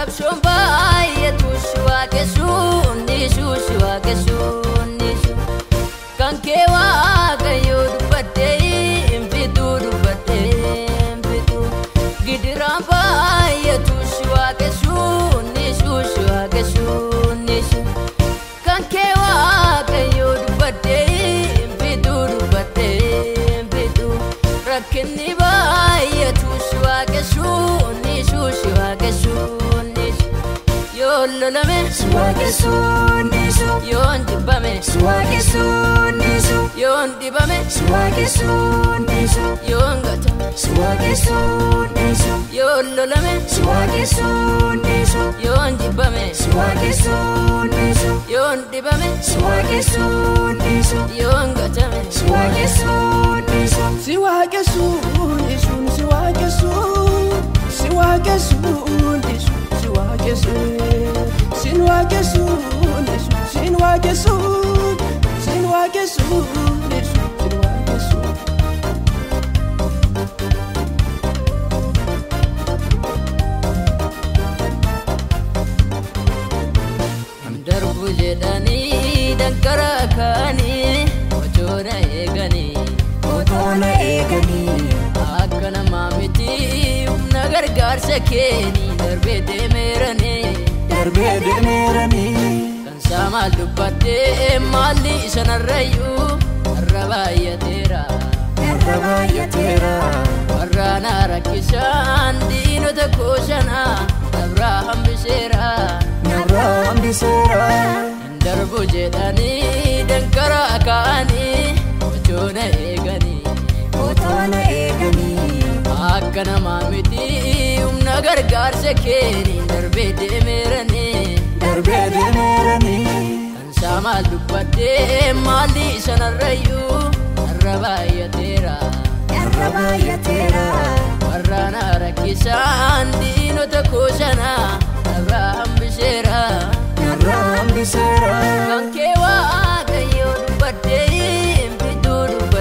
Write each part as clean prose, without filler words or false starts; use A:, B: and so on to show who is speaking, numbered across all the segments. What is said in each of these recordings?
A: Arrabsoon baay'atu si waaqessuun dhiisuu si waaqessuun dhiisuu kan kee waaqayyoo dubbadhee hin fidu gidiraan baay'atu si waaqessuun dhiisuu si waaqessuun dhiisuu kan kee waaqayyoo dubbadhee hin fidu rakkinni baay'atu si waaqessuun dhiisuu si waaqessuun dhiisuu yoon lolame si waaqessuun dhiisuu yoon jibbame si waaqessuun dhiisuu yoon dhibame si waaqessuun dhiisuu yoon gatame si waaqessuun dhiisuu yoon lolame si waaqessuun dhiisuu yoon jibbame si waaqessuun dhiisuu yoon dhibame si waaqessuun dhiisuu yoon gatame si waaqessuun dhiisuu
B: si waaqessuun dhiisuu si waaqessuun si waaqessuun dhiisuu si waaqessuun sin waaqessuun dhiisuu sin waaqessuun sin waaqessuun dhiisuu sin waaqessuun
A: darbu jedhanii dankara kaanii otoona eeganii akka namaa miti humna gargaarsa keenii darbee deemeeranii kan saamaa dubbadhee maalli isanarrayyuu har'a baay'ateera warraana rakkisaan diinota koosanaa nabraa hambiseera darbu jedhanii dankara kaanii otoona eeganii akka namaa miti humna gargaarsa keenii darbee deemeeranii kan saamaa dubbadhee maalli isanarrayyuu har'a baay'ateera warraana rakkisaan diinota koosanaa nabraa hambiseera kan kee waaqayyoo dubbadhee hin fidu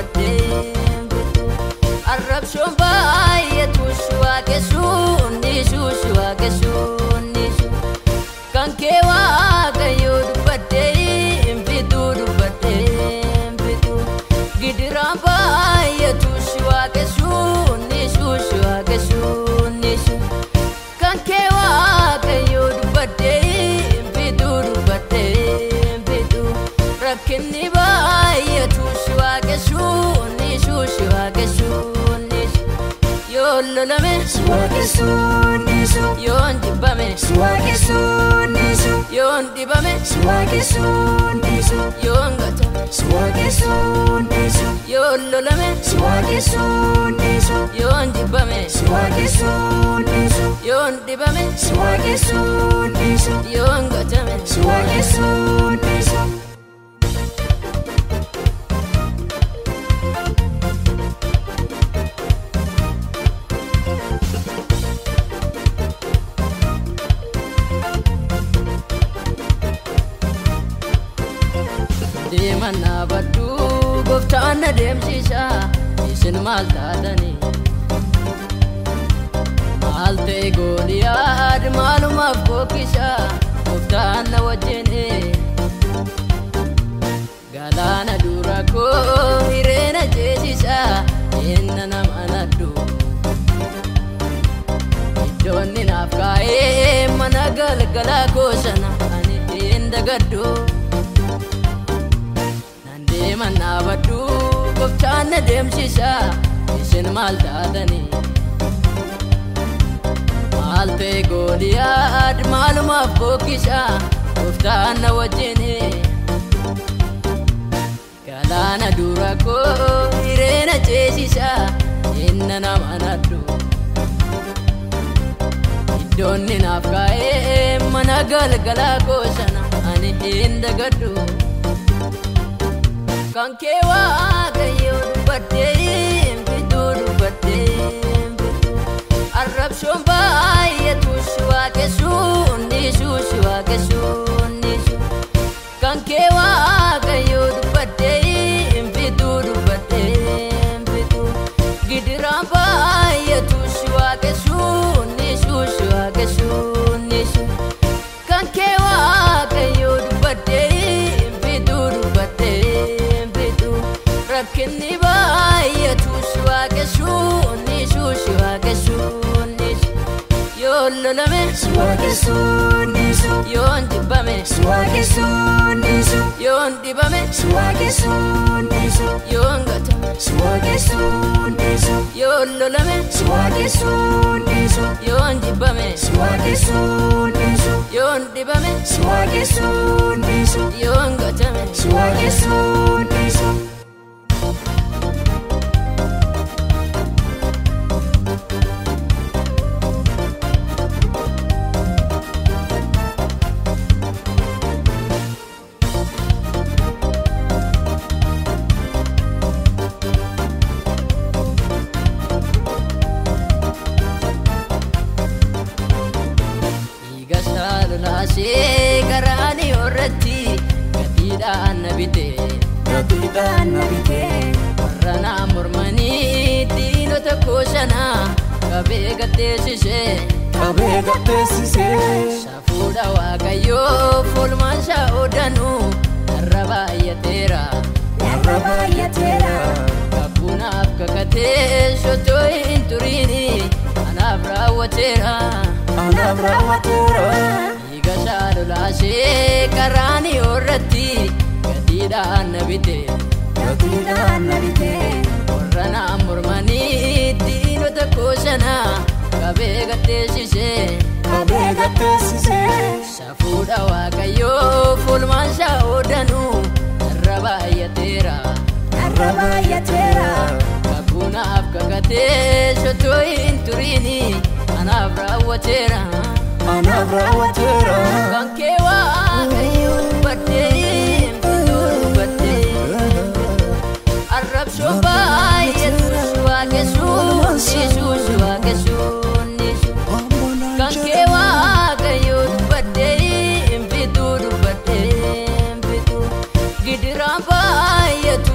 A: arrabsoon baay'atu si waaqessuun dhiisuu si waaqessuun dhiisuu kan kee waaqayyoo dubbadhee hin fidu gidiraan baay'atu si waaqessuun dhiisuu si waaqessuun dhiisuu kan kee waaqayyoo dubbadhee hin fidu rakkinni baay'atu si waaqessuun dhiisuu si waaqessuun dhiisuu yoon lolame si waaqessuun dhiisuu yoon jibbame si waaqessuun dhiisuu yoon dhibame si waaqessuun dhiisuu yoon gatame si waaqessuun dhiisuu yoon lolame si waaqessuun dhiisuu yoon jibbame si waaqessuun dhiisuu yoon dhibame si waaqessuun dhiisuu yoon gatame si waaqessuun dhiisuu deemannaa badduu gooftaan na deemsiisa isin maal taatanii maal ta'e Gooliyaad maalumaaf bokkisa gooftaan na wajjini galaana dura koo hireena ceesisa inna nama naddu iddoonni naaf kaa'ee mana galgalaa koo sana ani hin dagaddu deemannaa badduu gooftaan na deemsiisa isin maal taatanii maal ta'e Gooliyaad maalumaaf bokkisa gooftaan na wajjini galaana dura koo hireena ceesisa inna nama naddu iddoonni naaf kaa'ee mana galgalaa koo sana ani hin dagaddu kan kee waaqayyoo dubbadhee hin fidu arrabsoon baay'atu si waaqessuun dhiisuu si waaqessuun dhiisuu kan kee waaqayyoo dubbadhee hin fidu gidiraan baay'atu si waaqessuun dhiisuu si waaqessuun dhiisuu
B: Suwaaqessuunisu
A: yoon jibbame
B: Suwaaqessuunisu
A: yoon dhibame
B: Suwaaqessuunisu
A: yoon gatame
B: Suwaaqessuunisu
A: yoon lolame
B: Suwaaqessuunisu
A: yoon jibbame
B: Suwaaqessuunisu
A: yoon dhibame
B: Suwaaqessuunisu
A: yoon gatame
B: Suwaaqessuunisu
A: Laashee garaani horratti gatiidhaan na bite warra na mormanii diinota kooshanaa qabee gatteessisee shafuudha waaqayyoo foolmaan shaa'oodanuu narra baay'ateera kabbuunaaf kakatee shotoo hin turiini anaaf raawwateera Gashaadhu laashee garaani horratti gatiidhaan na bite warra na mormanii diinota kooshanaa qabee gatteessisee shafuudha waaqayyoo foolmaan shaa'oodanuu narra baay'ateera kabbuunaaf kakatee shotoo hin turiini anaaf raawwateera kan kee waaqayyoo dubbadhee dubbadhee arrabsoo baay'eetu waaqessuunisu kan kee waaqayyoo dubbadhee dubbadhee gidiraan baay'eetu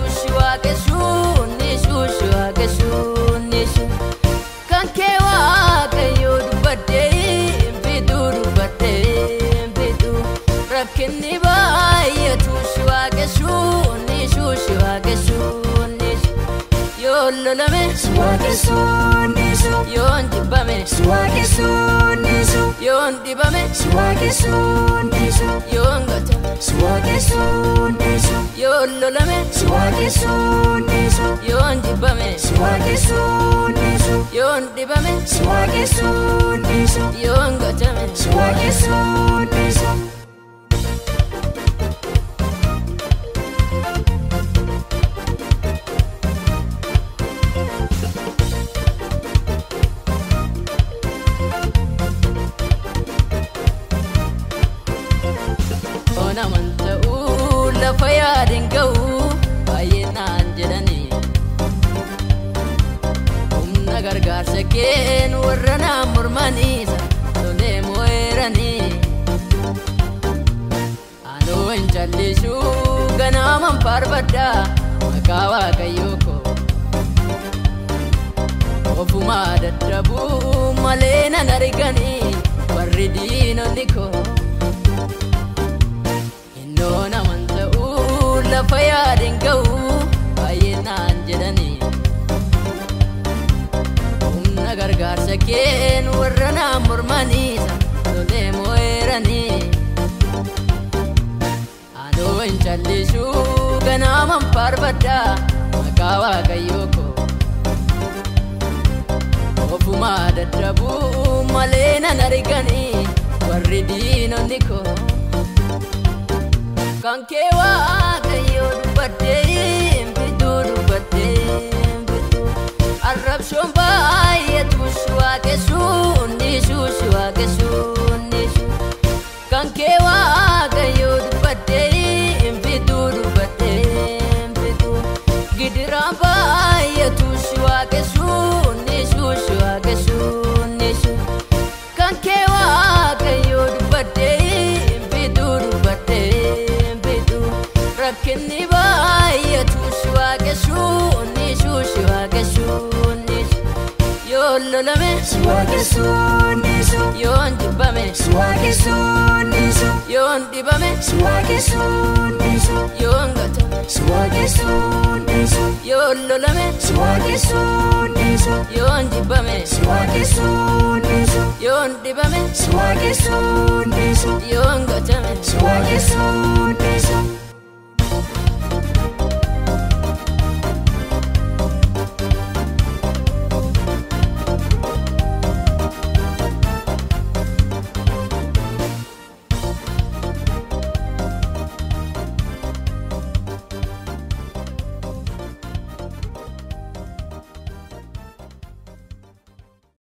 A: waaqessuunisu kan kee waaqayyoo dubbadhee rakkinni baay'atu waaqessuunisu yoon lolame
B: Suwaaqessuunisu
A: yoon jibbame
B: Suwaaqessuunisu
A: yoon dhibame
B: Suwaaqessuunisu
A: yoon gatame
B: Suwaaqessuunisu
A: yoon lolame
B: Suwaaqessuunisu
A: yoon jibbame
B: Suwaaqessuunisu
A: yoon dhibame
B: Suwaaqessuunisu
A: yoon gatame
B: Suwaaqessuunisu
A: lafa yaadin ga'u baay'inaan jedhanii humna gargaarsa keen warra naan mormaniisa lolee moo'eeranii anoo hin callisu ganaaman faarfadhaa maqaa waaqayyoo koo ofumaa dadhabuu malee nan arganii warri diinonni koo innoon amanta'uu lafa yaadin ga'u baay'inaan jedhanii humna gargaarsa keen warra naan mormaniisa lolee moo'eeranii anoo hin callisu ganaaman faarfadhaa maqaa waaqayyoo koo ofumaa dadhabuu malee nan arganii warri diinonni koo kan kee waaqayyoo dubbadhee dubbadhee arrabsoon baay'eetu waaqessuunisu kan kee waaqayyoo dubbadhee dubbadhee gidiraan baay'eetu waaqessuunisu kan kee waaqayyoo dubbadhee dubbadhee rakkinni baay'atu waaqessuunisu yoon lolame
B: Suwaaqessuunisu
A: yoon jibbame
B: Suwaaqessuunisu
A: yoon dhibame
B: si waaqessuun dhiisu
A: yoon gatame
B: si waaqessuun dhiisu
A: yoon lolame
B: si waaqessuun dhiisu
A: yoon jibbame
B: si waaqessuun dhiisu
A: yoon dhibame
B: si waaqessuun dhiisu
A: yoon gatame
B: si waaqessuun